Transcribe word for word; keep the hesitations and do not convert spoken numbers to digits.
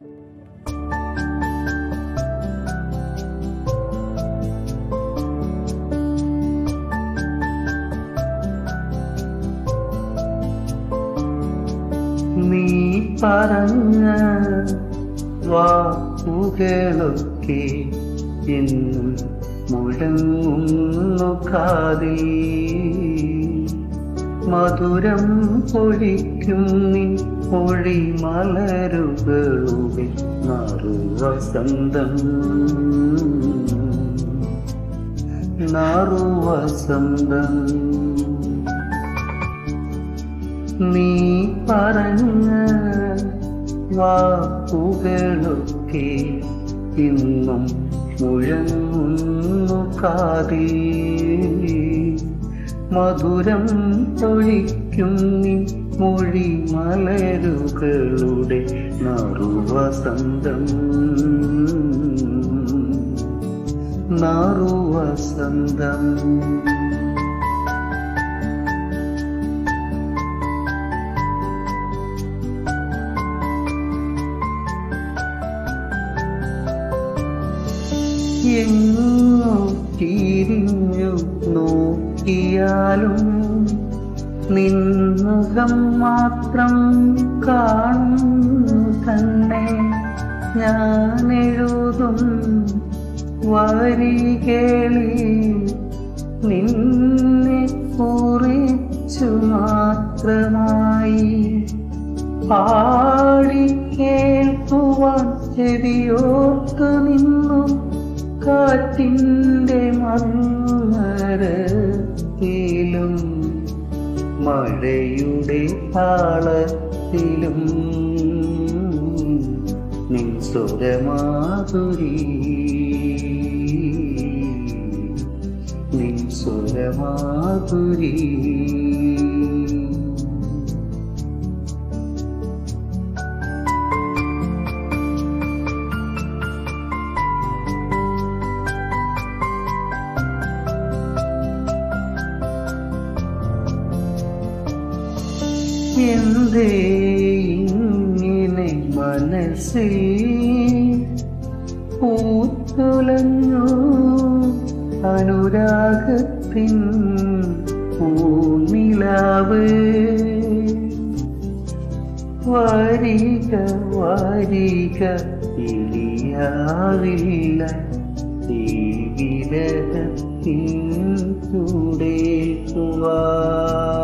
നീ പറഞ്ഞ വാക്കുകളൊക്കെ എന്നും മുഴങ്ങുന്നു കാതിൽ. മധുരം പൊഴിക്കും നീ പൊഴി മലരുകളുടെ നറുവസന്തം, നറുവസന്തം. നീ പറഞ്ഞ വാക്കുകളൊക്കെ ഇന്നും മുഴങ്ങുന്നു കാതിൽ. മധുരം പൊഴിക്കും നീ മൊഴി മലരുകളുടെ നറുവസന്തം, നറുവസന്തം. എങ്ങോ തിരിഞ്ഞു നോക്കിയാലും നിൻമുഖം മാത്രം കാണുന്നു തന്നെ. ഞാനെഴുതും വരികളിൽ നിന്നെ കുറിച്ചു മാത്രമായി. പാടി കേൾക്കുവാൻ ചെവിയോർത്തു നിന്നു കാറ്റിൻ്റെ മന്ദരത്തിലും മഴയുടെ താളത്തിലും നിൻ സ്വരമാധുരി, നിൻ സ്വരമാധുരി. എന്തേ ഇങ്ങനെ മനസ്സിൽ പൂത്തുലഞ്ഞു അനുരാഗത്തിൻ പൂനിലാവ്. വരിക വരിക ഇനിയാവില്ല ഈ വിരഹത്തിൻ ചൂടേൽക്കുവാൻ.